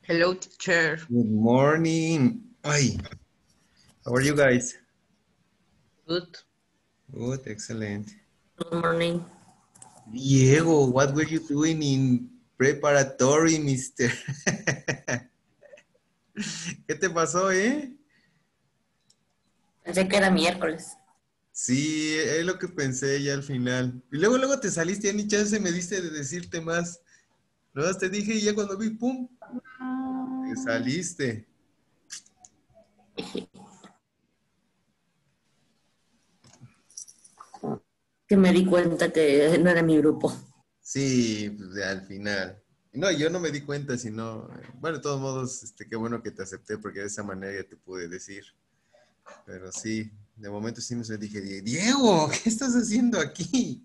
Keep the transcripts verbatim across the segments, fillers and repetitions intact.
Hello, teacher. Good morning. Ay, how are you guys? Good. Good, excellent. Good morning. Diego, what were you doing in preparatory, mister? ¿Qué te pasó, eh? Pensé que era miércoles. Sí, es lo que pensé ya al final. Y luego, luego te saliste, ya ni chance me diste de decirte más. Luego te dije y ya cuando vi, pum, te saliste. Que me di cuenta que no era mi grupo. Sí, pues ya al final. No, yo no me di cuenta, sino, bueno, de todos modos, este, qué bueno que te acepté porque de esa manera ya te pude decir. Pero sí, de momento sí me dije, Diego, ¿qué estás haciendo aquí?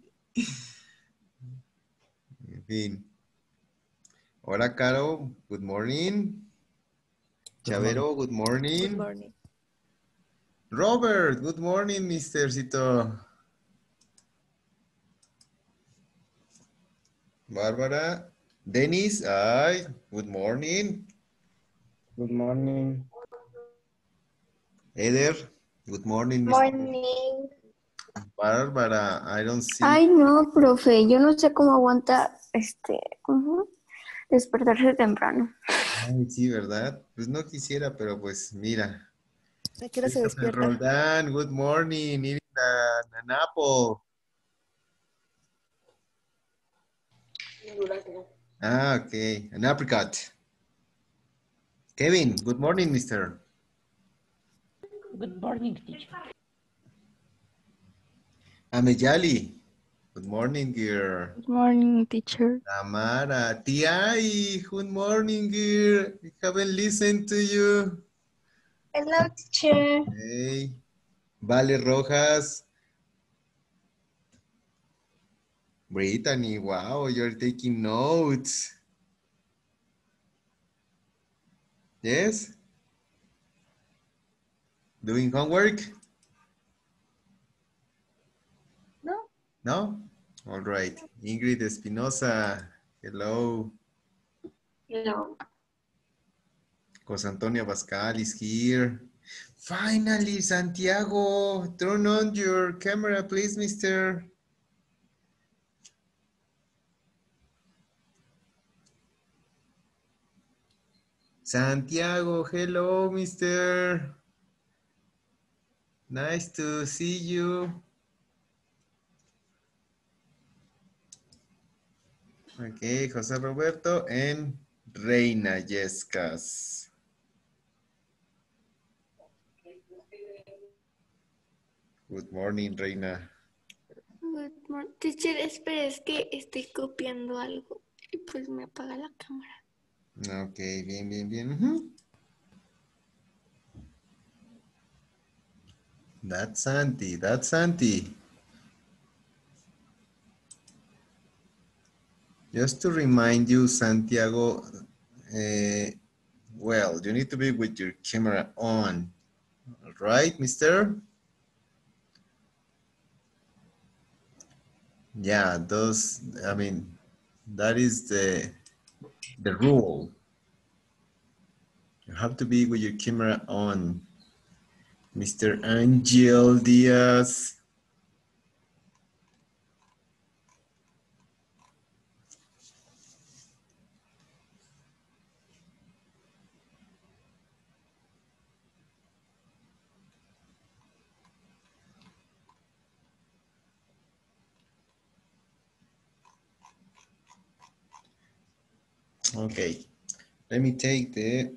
En fin. Hola, Caro. Good morning. Good morning. Chavero, good morning. Good morning. Robert, good morning, mister Cito. Bárbara. Dennis, ay, good morning. Good morning. Eder, good morning, mister Morning. Bárbara, I don't see. Ay, no, profe, yo no sé cómo aguanta este ujú, despertarse temprano. Ay, sí, ¿verdad? Pues no quisiera, pero pues mira. ¿A qué hora se Christopher despierta? Roldán, good morning. Eating an, an apple. Ah, okay. An apricot. Kevin, good morning, mister. Good morning, teacher. Amejali, good morning, girl. Good morning, teacher. Tamara, Tiai, good morning, girl. I haven't listened to you. Hello, teacher. Hey. Vale Rojas. Brittany, wow, you're taking notes. Yes? Doing homework? No. No? All right. Ingrid Espinosa, hello. Hello. José Antonio Pascal is here. Finally, Santiago, turn on your camera, please, mister. Santiago, hello, mister. Nice to see you. Okay, José Roberto and Reina Yescas. Good morning, Reina. Good morning. Teacher, espera, es que estoy copiando algo y pues me apaga la cámara. Ok, bien, bien, bien. Uh-huh. That's Santi, that's Santi. Just to remind you, Santiago, uh, well, you need to be with your camera on. All right, mister? Yeah, those, I mean, that is the, the rule. You have to be with your camera on. mister Angel Diaz. Okay, let me take the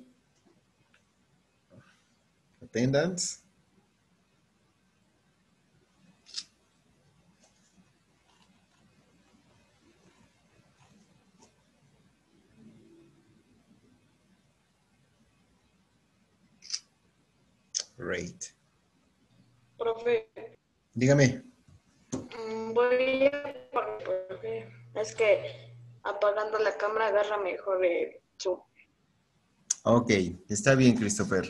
attendance. Great. Profe, Dígame. mm, voy a apagar, profe. Es que apagando la cámara agarra mejor el Zoom. Ok, está bien, Christopher.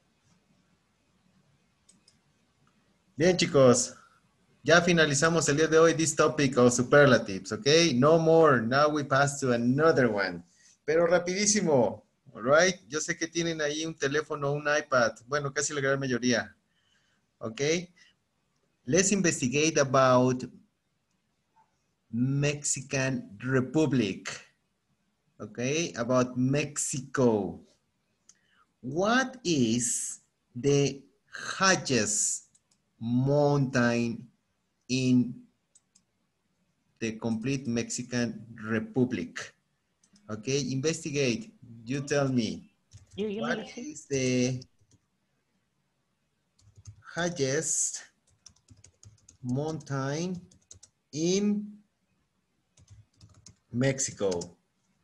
Bien, chicos. Ya finalizamos el día de hoy this topic of superlatives, ok? No more. Now we pass to another one. Pero rapidísimo. All right. Yo sé que tienen ahí un teléfono, un iPad. Bueno, casi la gran mayoría. Okay. Let's investigate about Mexican Republic. Okay, about Mexico. What is the highest mountain in the complete Mexican Republic? Okay, investigate. You tell me. You, you What may say. is the highest mountain in Mexico?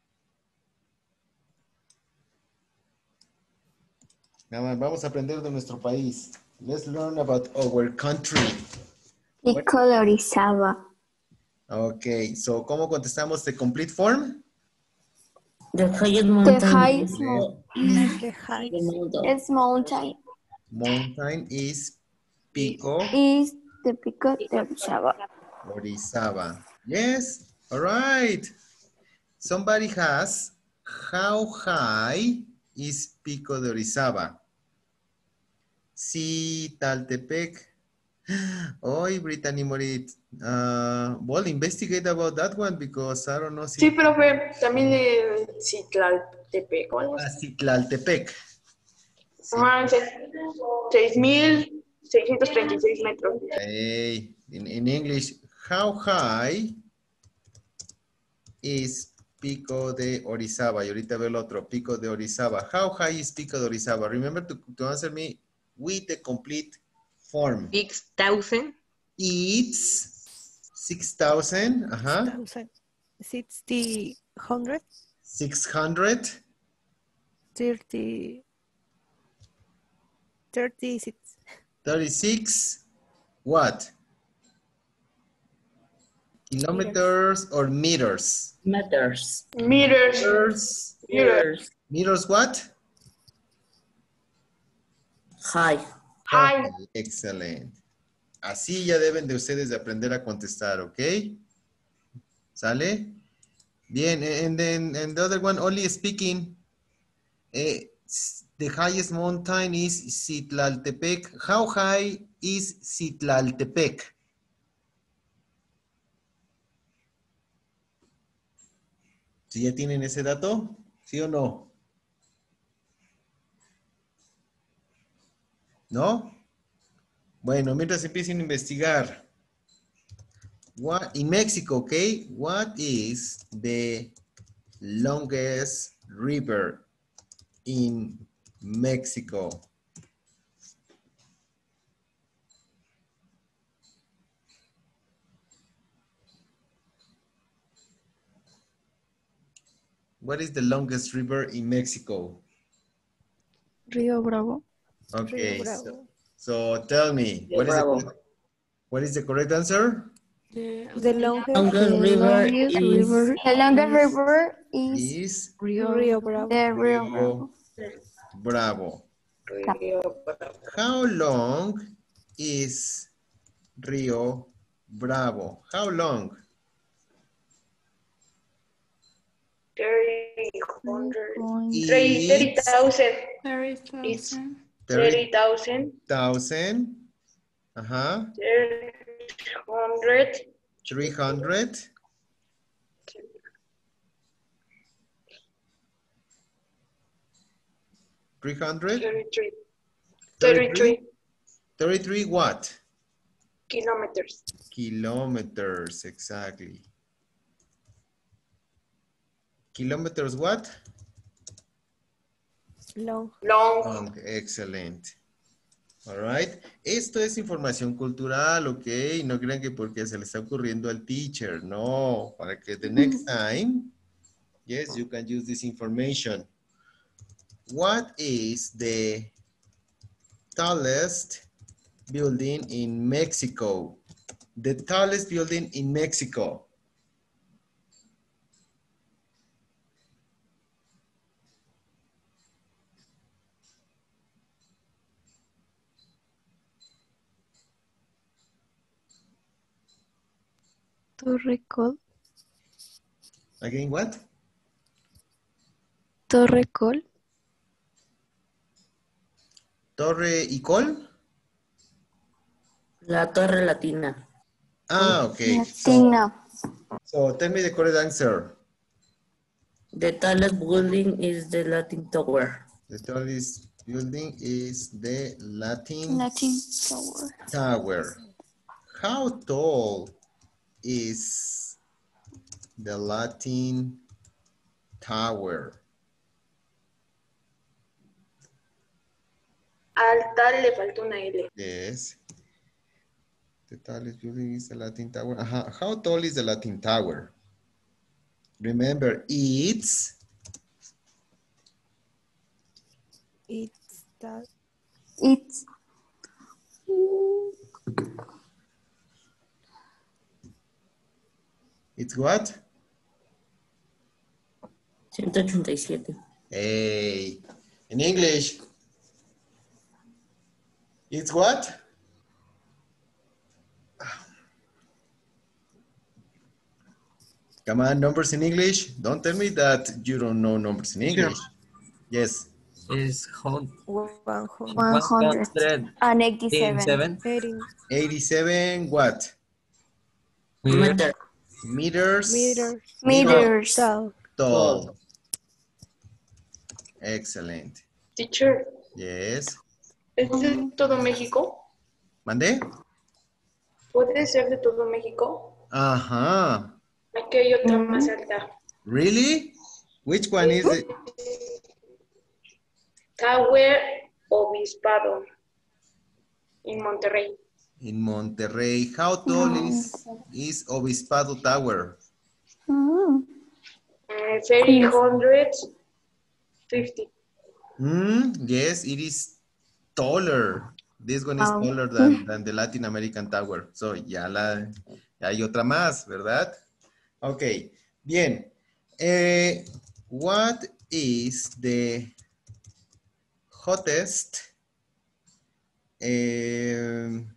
Vamos a aprender de nuestro país. Let's learn about our country. Pico de Orizaba. Okay, so ¿cómo contestamos the complete form? The highest The mountain highest is mo- The height the mountain. is mountain Mountain is Pico is the Pico de Orizaba. Orizaba. Yes, all right. Somebody has, how high is Pico de Orizaba? Citaltepec. Oy, Brittany Morit. Uh, well, investigate about that one because I don't know. Si Sí, profe, también el Citlaltepec, o algo Ah, así. Citlaltepec. Sí. Ah, seis mil seiscientos treinta y seis metros. Hey, in, in English, how high is Pico de Orizaba? Y ahorita veo el otro, Pico de Orizaba. How high is Pico de Orizaba? Remember to, to answer me with the complete form. six thousand. It's six thousand, uh-huh, thousand sixty hundred six hundred, thirty thirty six thirty-six, what? Kilometers or meters? Meters. Meters. Meters, Meters. meters what? High. High. Excelente. Así ya deben de ustedes de aprender a contestar, ¿ok? ¿Sale? Bien, and then and the other one, only speaking. Eh, the highest mountain is Citlaltepec. How high is Citlaltepec? ¿Sí ya tienen ese dato? ¿Sí o no? ¿No? Bueno, mientras empiecen a investigar. What, in Mexico, okay? What is the longest river in Mexico? What is the longest river in Mexico? Río Bravo. Okay, Río so, Bravo. so tell me, Río what is, the, Bravo. correct- what is the correct answer? The longest Longest The river longest is river, the longest river is Is Río Bravo. the Rio Rio Bravo. Bravo. Río Bravo. How long is Rio Bravo? How long? thirty hundred. It's thirty thousand. Thirty It's thousand. thirty thirty thousand. thousand. Uh-huh. thirty hundred. three hundred. three hundred. thirty-three. thirty-three. thirty-three thirty-three what? kilometers. Kilometers, exactly. Kilometers what? Long. Long. Long, excelente. All right. Esto es información cultural, ¿ok? No crean que porque se le está ocurriendo al teacher. No, para que the next time, yes, you can use this information. What is the tallest building in Mexico? The tallest building in Mexico. Torrecol. Again, what? Torrecol. Torre y Col? La Torre Latina. Ah, okay. So, Latina. so tell me the correct answer. The tallest building is the Latin Tower. The tallest building is the Latin Latin Tower. Tower. How tall is the Latin Tower? Al tal le faltó una L. Yes. The tallest building is the Latin Tower. Uh-huh. How tall is the Latin Tower? Remember, it's It's that. It's it's what? ciento ochenta y siete. Hey, in English, it's what? Come on, numbers in English. Don't tell me that you don't know numbers in English. Yes. Is hun- one hundred. one hundred and eighty-seven. eighty-seven eighty eighty-seven what? meters. Meter. Meters meters Meters. tall. tall. Excellent. Teacher, Yes. ¿es de todo México? ¿Mandé? ¿Puede ser de todo México? Ajá. Aquí hay otra más alta. Really? Which one is it? Tower Obispado. En Monterrey. In Monterrey. How tall is, is Obispado Tower? Mm. Uh, three hundred fifty. Mm, yes, it is taller. This one is Wow. taller than, than the Latin American Tower. So, ya, la, ya hay otra más, ¿verdad? Ok, bien. Eh, what is the hottest um,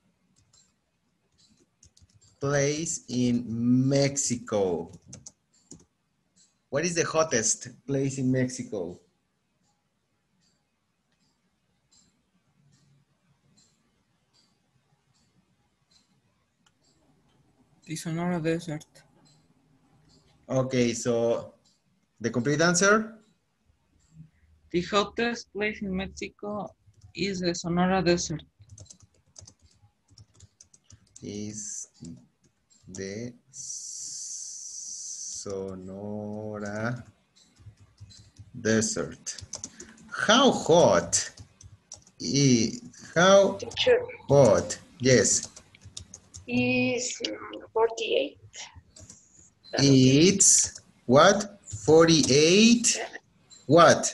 place in Mexico? What is the hottest place in Mexico? The Sonora Desert. Okay, so the complete answer? The hottest place in Mexico is the Sonora Desert. Is the Sonora Desert. How hot? is how Teacher, hot? Yes. is forty-eight. It's what? forty-eight? What?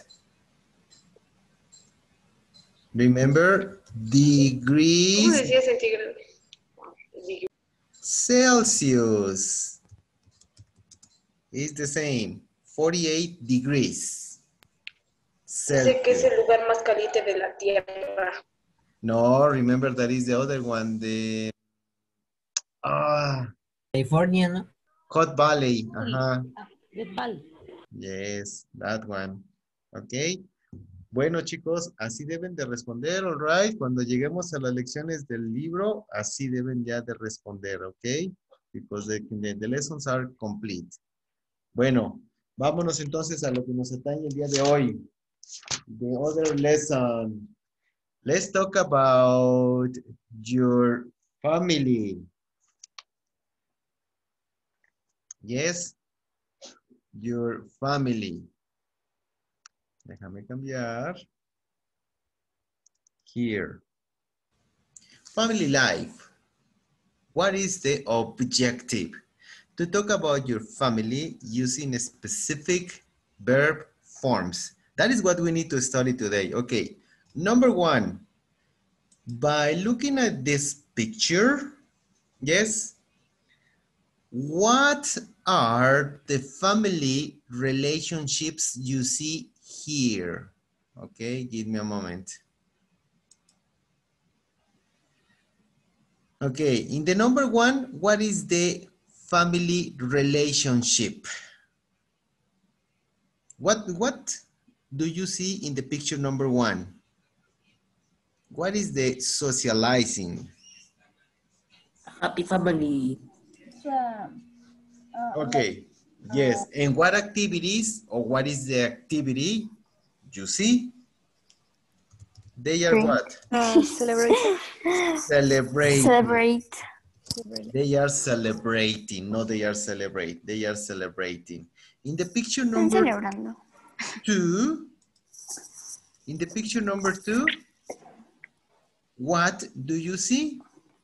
Remember, ¿Cómo degrees decía centígrados? Dig- Celsius is the same. forty-eight degrees Dice que es Celsius. el lugar más caliente de la Tierra. No, remember that is the other one, the ah, California, ¿no? Hot Valley. Ajá. Death Valley. Yes, that one. Ok. Bueno, chicos, así deben de responder, all right. Cuando lleguemos a las lecciones del libro, así deben ya de responder, ok. Because the, the, the lessons are complete. Bueno, vámonos entonces a lo que nos atañe el día de hoy. The other lesson. Let's talk about your family. Yes, your family. Déjame cambiar. Here. Family life. What is the objective? To talk about your family using specific verb forms. That is what we need to study today. Okay. Number one, by looking at this picture, yes, what are the family relationships you see here? Okay, give me a moment. Okay, in the number one, what is the family relationship? What, what do you see in the picture number one? What is the socializing? Happy family. Okay, yes. And what activities or what is the activity? You see? They are what? Uh, celebration. Celebrating. Celebrate. They are celebrating. No, they are celebrate. They are celebrating. In the picture Están number celebrando. two, in the picture number two, what do you see?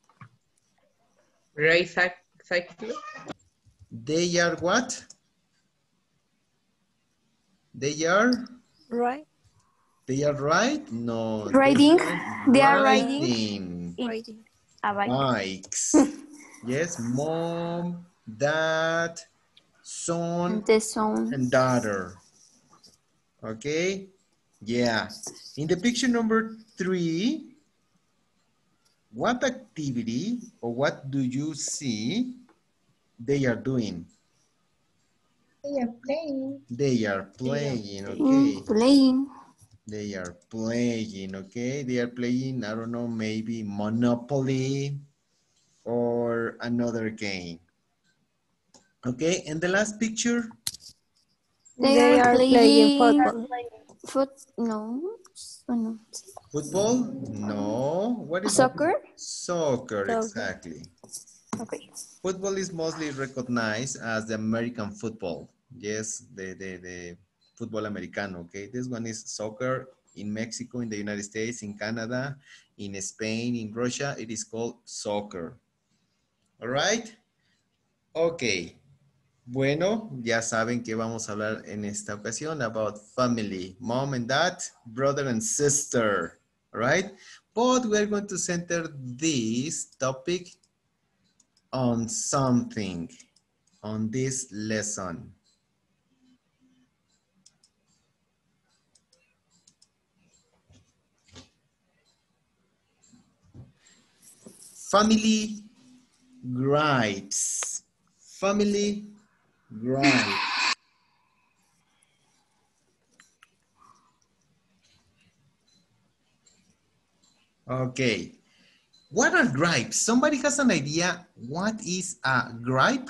Race cycle. They are what? They are? Right. They are right? No. Riding. They They are are riding. riding. Writing. A bike. Bikes. Yes, mom, dad, son, The son. and daughter. Okay? Yeah. In the picture number three, what activity or what do you see they are doing? They are playing. They are playing, okay. Mm, playing. They are playing, okay? They are playing, I don't know, maybe Monopoly or another game. Okay, and the last picture? They, They are, are playing, playing football. Foot, no. Oh, no. Football? No. What is Soccer? Soccer, Soccer. exactly. Okay. Football is mostly recognized as the American football. Yes, the, the, the football americano, okay? This one is soccer in Mexico, in the United States, in Canada, in Spain, in Russia. It is called soccer. All right? Okay. Bueno, ya saben que vamos a hablar en esta ocasión about family, mom and dad, brother and sister, all right? But we're going to center this topic on something, on this lesson. Family gripes. Family gripes. Okay. What are gripes? Somebody has an idea what is a gripe?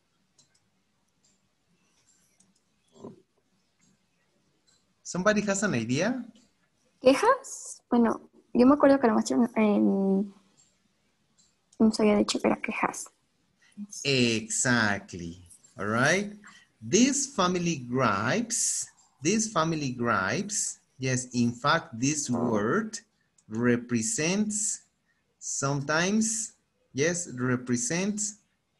Somebody has an idea? ¿Quejas? Bueno, yo me acuerdo que lo maestro en... nos había dicho que era quejas. Exactly. All right. These family gripes, these family gripes, yes, in fact, this word represents sometimes, yes, represents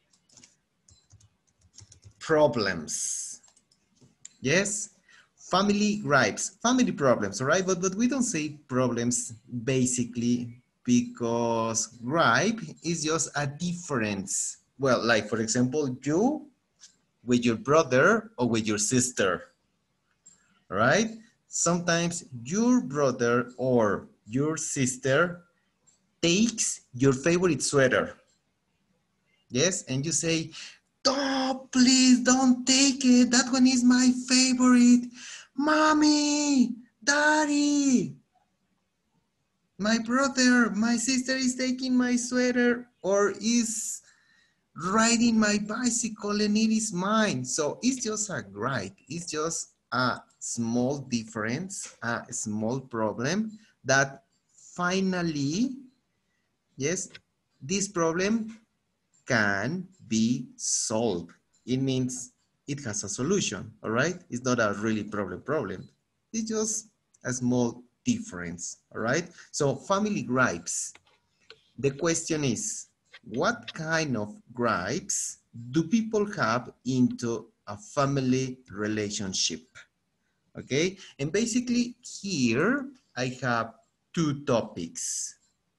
problems. Yes, family gripes, family problems, all right? But, but we don't say problems basically because gripe is just a difference. Well, like for example, you with your brother or with your sister, all right? Sometimes your brother or your sister takes your favorite sweater. Yes, and you say, "Oh, please don't take it. That one is my favorite. Mommy, daddy, my brother, my sister is taking my sweater or is riding my bicycle and it is mine." So it's just a gripe. It's just a small difference, a small problem that finally, yes, this problem can be solved. It means it has a solution, all right? It's not a really problem problem. It's just a small difference, all right? So family gripes. The question is, what kind of gripes do people have into a family relationship? Okay, and basically here I have two topics.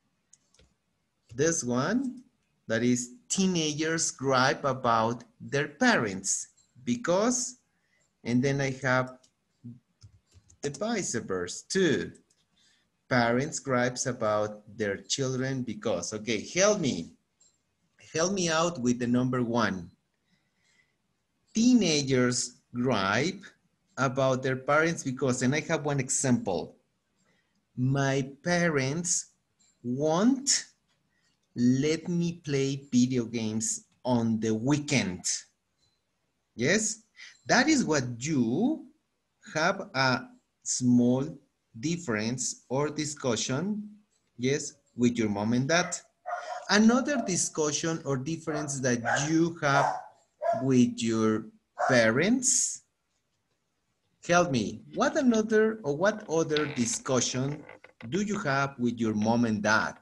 This one, that is teenagers gripe about their parents because, and then I have the vice versa too. Parents gripes about their children because. Okay, help me. Help me out with the number one. Teenagers gripe about their parents because, and I have one example. My parents won't let me play video games on the weekend. Yes, that is what you have a small difference or discussion, yes, with your mom and dad. Another discussion or difference that you have with your parents. Help me, what another or what other discussion do you have with your mom and dad?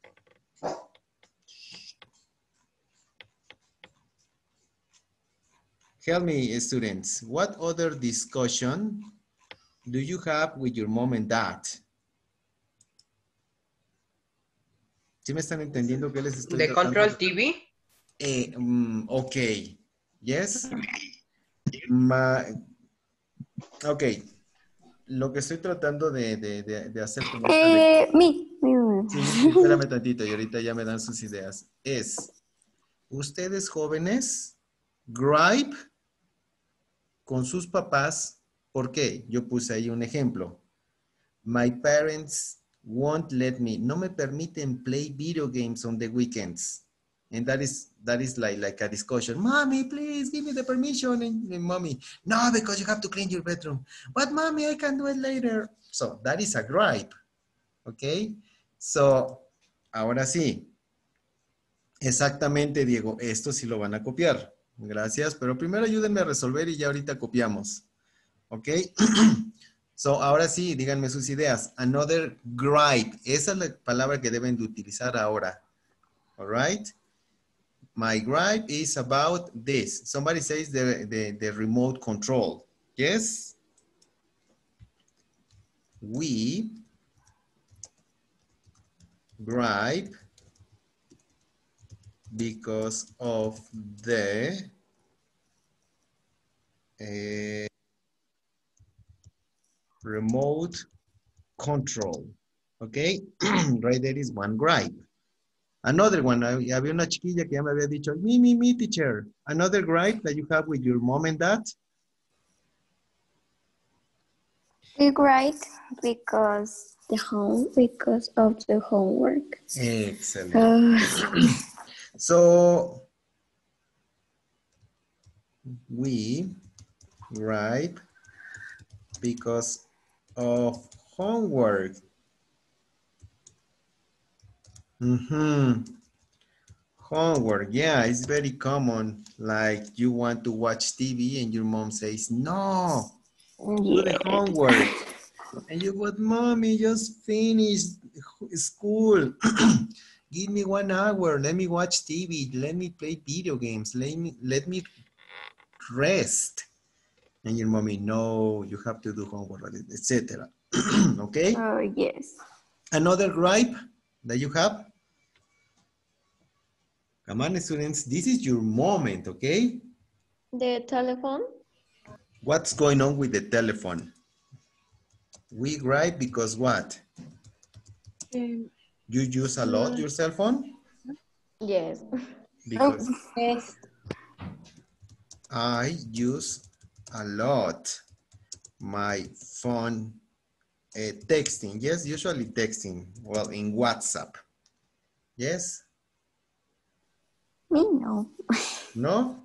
Help me, students, what other discussion do you have with your mom and dad? ¿Sí me están entendiendo qué les estoy The tratando control de- T V? Eh, mm, ok. Yes. Ma- ok. Lo que estoy tratando de, de, de, de hacer con esta Eh, mi, mi, mi. Sí, sí, espérame tantito y ahorita ya me dan sus ideas. Es, ustedes jóvenes, gripe con sus papás. ¿Por qué? Yo puse ahí un ejemplo. My parents won't let me. No me permiten play video games on the weekends. And that is, that is like, like a discussion. Mommy, please give me the permission. And, and mommy, no, because you have to clean your bedroom. But mommy, I can do it later. So that is a gripe. Okay? So, ahora sí. Exactamente, Diego. Esto sí lo van a copiar. Gracias. Pero primero ayúdenme a resolver y ya ahorita copiamos. ¿Ok? So, ahora sí, díganme sus ideas. Another gripe. Esa es la palabra que deben de utilizar ahora. All right? My gripe is about this. Somebody says the, the, the remote control. Yes? We gripe because of the uh, remote control. Okay, right there is one gripe. Another one, había una chiquilla que ya me había dicho, me, me, me, teacher. Another gripe that you have with your mom and dad? We write because the home because of the homework. Excellent. Uh, So, we gripe because of homework. Mm-hmm. Homework, yeah, it's very common. Like you want to watch T V and your mom says, no, do the homework. And you go, mommy, just finished school. Give me one hour. Let me watch T V. Let me play video games. Let me, let me rest. And your mommy, no, you have to do homework, et cetera. Okay? Oh, yes. Another gripe that you have? Come on, students. This is your moment, okay? The telephone? What's going on with the telephone? We gripe because what? Um, You use a lot your cell phone? yes. Because Yes. I use a lot my phone uh, texting. Yes, usually texting. Well, in WhatsApp. Yes? Me, no. No?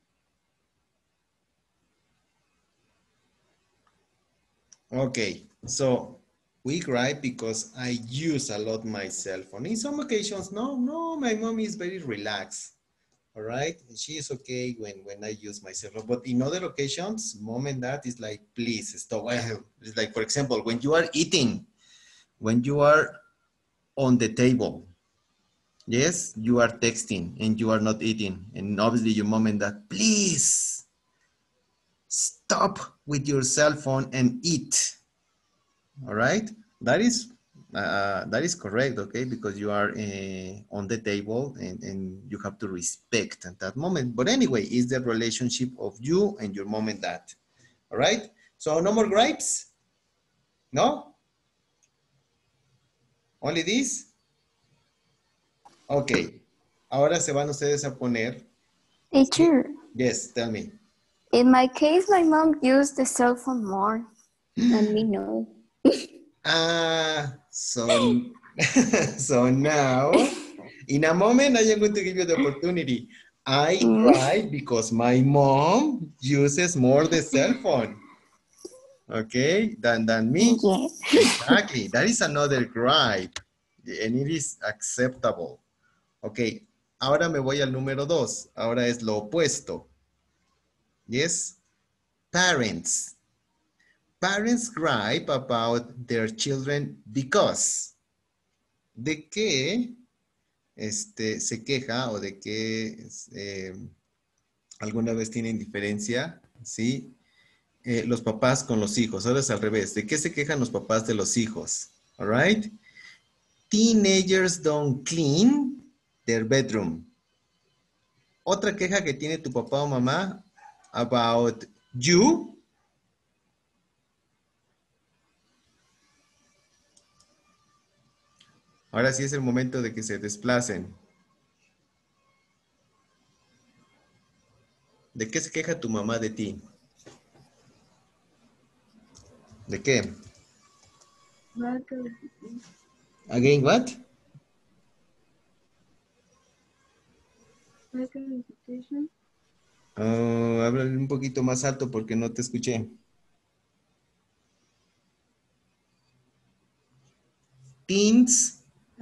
Okay, so we gripe because I use a lot my cell phone. In some occasions, no, no, my mom is very relaxed. All right, she is okay when, when I use my cell phone. But in other occasions, mom and dad is like, please stop. It's like, for example, when you are eating, when you are on the table, yes, you are texting and you are not eating. And obviously your mom and dad, please stop with your cell phone and eat. All right, that is uh, that is correct, okay, because you are uh, on the table and, and you have to respect at that moment. But anyway, it's the relationship of you and your mom and dad. All right, so no more gripes? No? Only this? Okay, ahora se van ustedes a poner. Teacher, Yes, tell me. in my case, my mom used the cell phone more, and me no. Ah, so So now, in a moment, I am going to give you the opportunity. I cry because my mom uses more the cell phone. Okay, than, than me. Yes. Exactly. That is another gripe. And it is acceptable. Ok, ahora me voy al número dos. Ahora es lo opuesto. Yes. Parents. Parents gripe about their children because. ¿De qué este, se queja o de qué eh, alguna vez tienen diferencia? ¿Sí? Eh, los papás con los hijos. Ahora es al revés. ¿De qué se quejan los papás de los hijos? All right. Teenagers don't clean their bedroom. Otra queja que tiene tu papá o mamá about you. Ahora sí es el momento de que se desplacen. ¿De qué se queja tu mamá de ti? ¿De qué? Again, what? Uh, háblale un poquito más alto porque no te escuché. Teens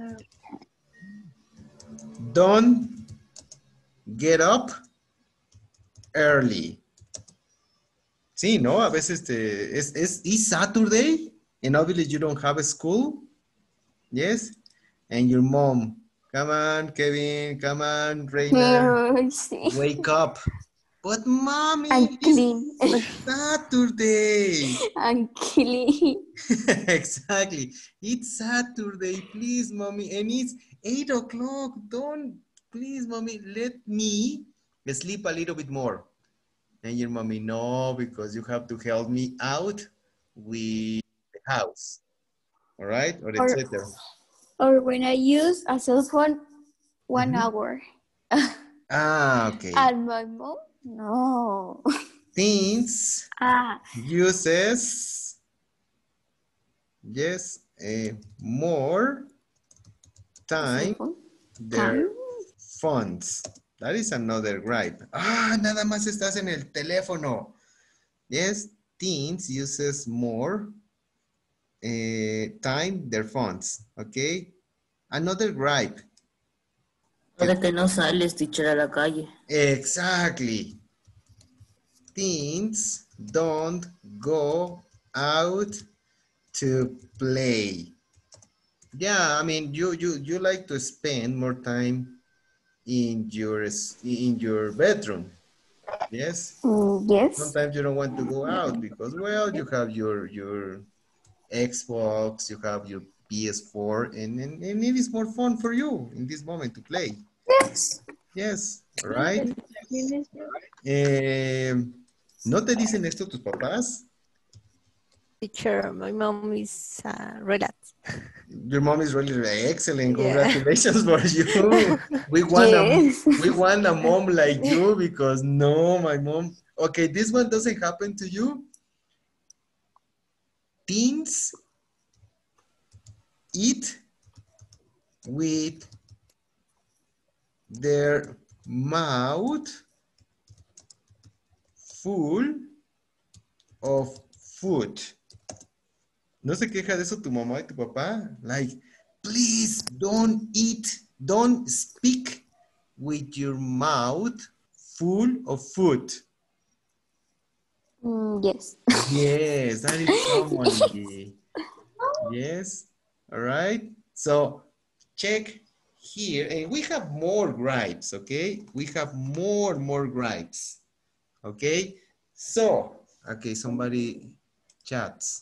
don't get up early. Sí, ¿no? A veces te, es, es is Saturday and obviously you don't have a school. Yes? And your mom, come on, Kevin, come on, Reina, Oh, sí. wake up. But mommy, I'm clean. it's Saturday. I'm clean. Exactly. It's Saturday, please, mommy. And it's eight o'clock. Don't, please, mommy, let me sleep a little bit more. And your mommy, no, because you have to help me out with the house. All right? Or et cetera. Or when I use a cell phone, one Mhm. hour. Ah, okay. And my mom, no. Teens Ah, uses, yes, eh, more time their phones. That is another gripe. Ah, nada más estás en el teléfono. Yes, teens uses more eh, time their phones. Okay. Another gripe. De que no sales, teacher, a la calle. Exactly. Teens don't go out to play. Yeah, I mean, you you you like to spend more time in your in your bedroom. Yes. mm, yes. Sometimes you don't want to go out because, well, you have your your Xbox, you have your P S four, and, and, and it is more fun for you in this moment to play. Yes. Yes, all right. Eh, ¿No te dicen esto tus papás? Teacher, my mom is uh, relaxed. Your mom is really excellent. Yeah. Congratulations for you. We want Yes. a we want a mom like you because no, my mom. Okay, this one doesn't happen to you. Teens eat with their mouth full of food. ¿No se queja de eso tu mamá y tu papá? Like, please don't eat, don't speak with your mouth full of food. Mm, yes. Yes, that is common. Yes, all right. So check here, and we have more gripes, okay? We have more, more gripes, okay? So, okay, somebody chats.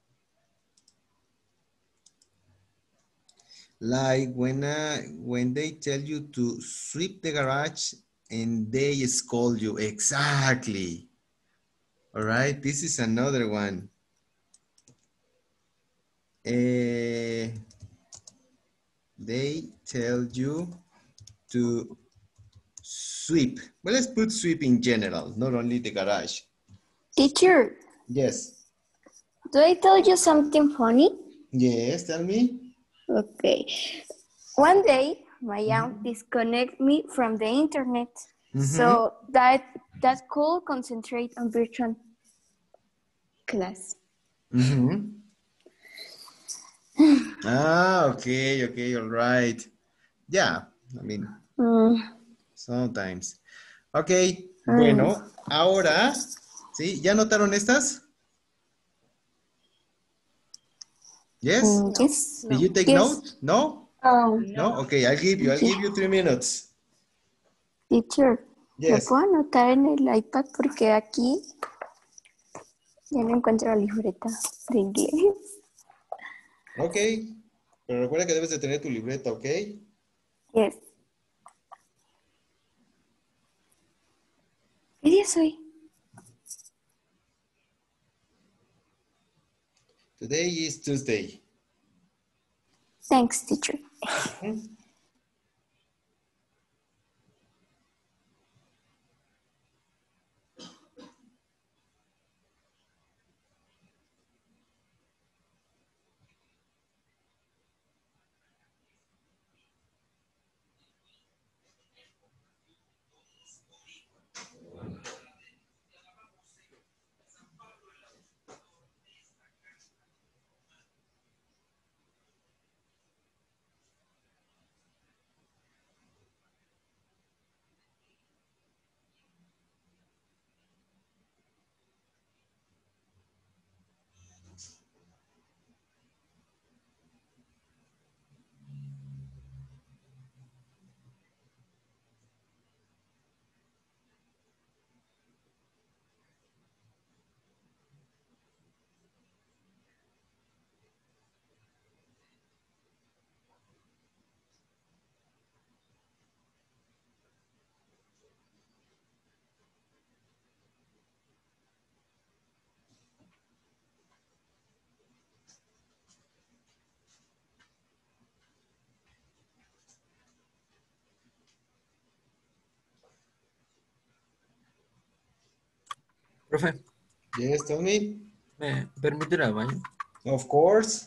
Like when, uh, when they tell you to sweep the garage and they scold you. Exactly. All right, this is another one. Uh, they tell you to sweep. Well, let's put sweep in general, not only the garage. Teacher, Yes. do I tell you something funny? Yes, tell me. Okay. One day, my aunt disconnected me from the internet, Mhm. so that that could concentrate on virtual class. Mhm. Ah, okay, okay, all right. Yeah, I mean, Mm, sometimes. Ok, Mm. bueno, ahora, ¿sí? ¿Ya notaron estas? Yes? mm, yes. Did you take Yes. note? No? Um, No? Okay, I'll give you, I'll give you three minutes. Teacher, ¿lo Yes. puedo anotar en el iPad? Porque aquí ya no encuentro la libreta de inglés. Ok, pero recuerda que debes de tener tu libreta, ¿ok? Yes. ¿Qué día es hoy? Today is Tuesday. Thanks, teacher. Mhm. Profe, Yes, Tony. ¿me permite ir al baño? Of course.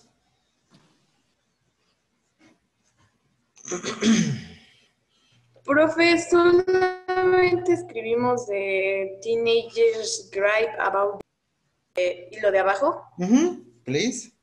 Profe, solamente escribimos de teenagers gripe about eh, y lo de abajo. Mhm. Please.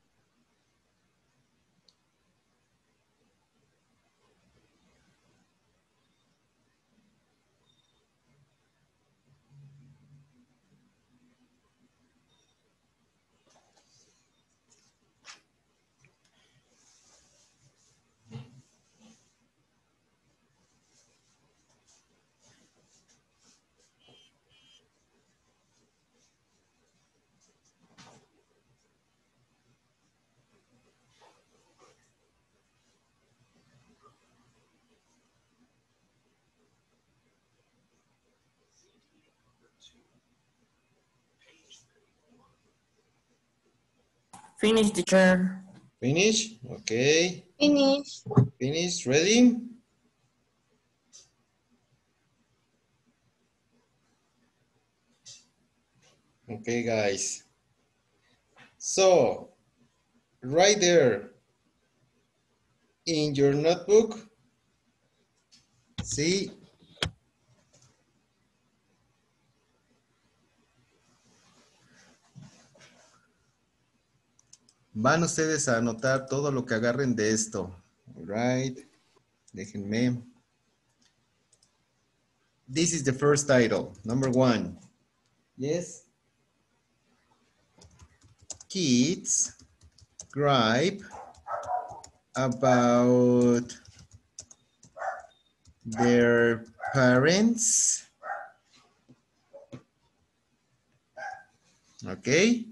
Finish, teacher. Finish. Okay. Finish. Finish. Ready? Okay, guys. So, right there in your notebook, see, van ustedes a anotar todo lo que agarren de esto. All right. Déjenme. This is the first title, number one. Yes. Kids gripe about their parents. Ok.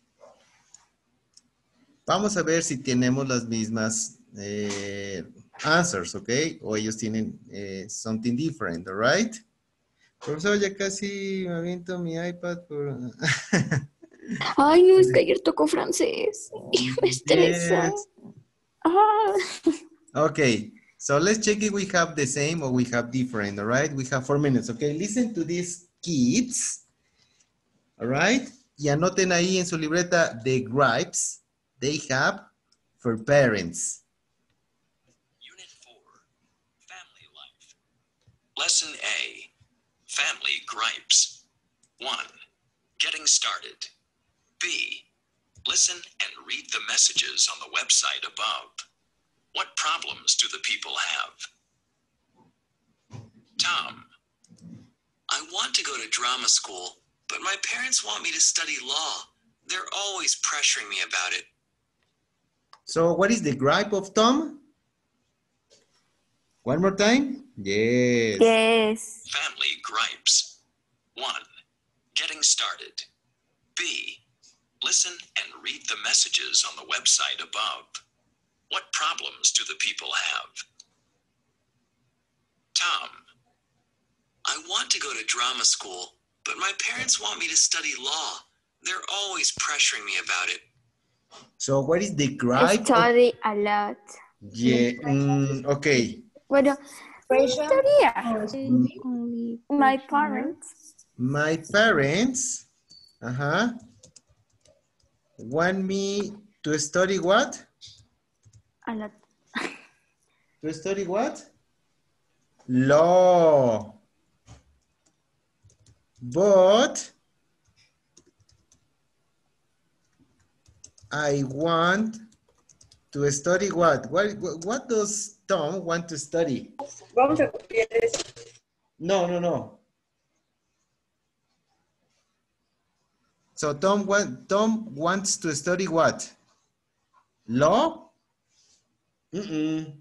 Vamos a ver si tenemos las mismas eh, answers, ok. O ellos tienen eh, something different, all right. Profesor, ya casi me aviento mi iPad por... Ay, no, es que ayer tocó francés. Y me estresa. Yes. Ah. Okay, so let's check if we have the same or we have different, all right? We have four minutes, okay? Listen to these kids, all right? Y anoten ahí en su libreta the gripes they have for parents. Unit four, Family Life. Lesson A, Family Gripes. One, Getting Started. B, listen and read the messages on the website above. What problems do the people have? Tom, I want to go to drama school, but my parents want me to study law. They're always pressuring me about it. So what is the gripe of Tom? One more time. Yes. Yes. Family gripes. One, getting started. B, listen and read the messages on the website above. What problems do the people have? Tom, I want to go to drama school, but my parents want me to study law. They're always pressuring me about it. So what is the gripe? Study a lot. Yeah, mm, okay. Bueno, Pressure. historia. My parents. My parents, uh-huh, want me to study what? A lot. To study what? Law. But I want to study what? What, what does Tom want to study? Vamos a copiar eso. No, no, no. So Tom, want, Tom wants to study what? Law? Mm-mm.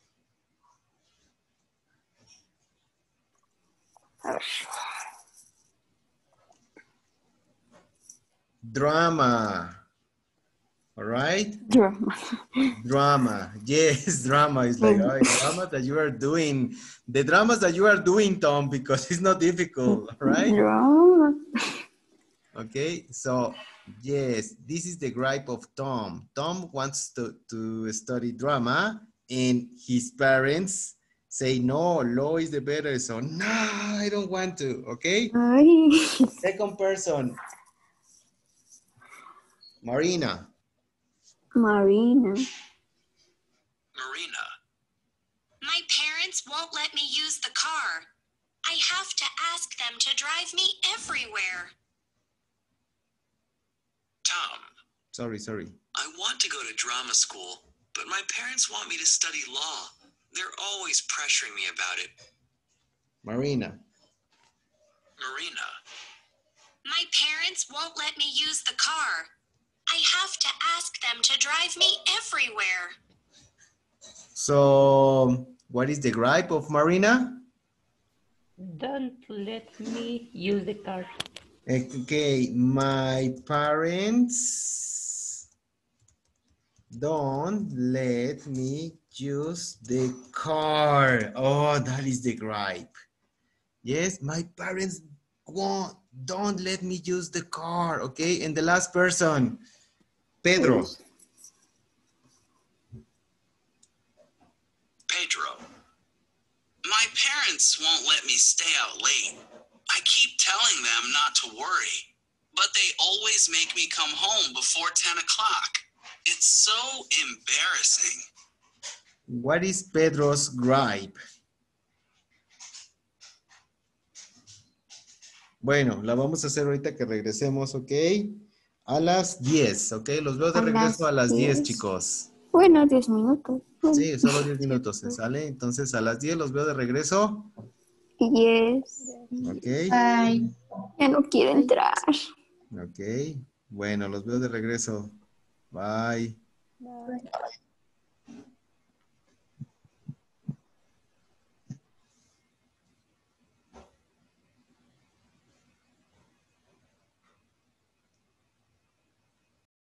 Drama. All right? Drama. Drama. Yes, drama is like, oh, drama that you are doing. The dramas that you are doing, Tom, because it's not difficult, right? Drama. Okay, so yes, this is the gripe of Tom. Tom wants to, to study drama and his parents say, no, law is the better. So, no, I don't want to, okay? Ay. Second person, Marina. Marina. Marina, My parents won't let me use the car. I have to ask them to drive me everywhere. Tom, Sorry, sorry. I want to go to drama school, but my parents want me to study law. They're always pressuring me about it. Marina. Marina, My parents won't let me use the car. I have to ask them to drive me everywhere. So, what is the gripe of Marina? Don't let me use the car. Okay, my parents don't let me use the car. Oh, that is the gripe. Yes, my parents won't, don't let me use the car. Okay, and the last person, Pedro. Pedro, my parents won't let me stay out late. I keep telling them not to worry, but they always make me come home before ten o'clock. It's so embarrassing. What is Pedro's gripe? Bueno, la vamos a hacer ahorita que regresemos, ¿ok? A las diez, ¿ok? Los veo de A regreso las a las diez, diez. chicos. Bueno, diez minutos. Bueno. Sí, solo diez minutos se sale. Entonces a las diez los veo de regreso. Yes. Ok. Bye. Ya no quiero entrar. Ok. Bueno, los veo de regreso. Bye. Bye.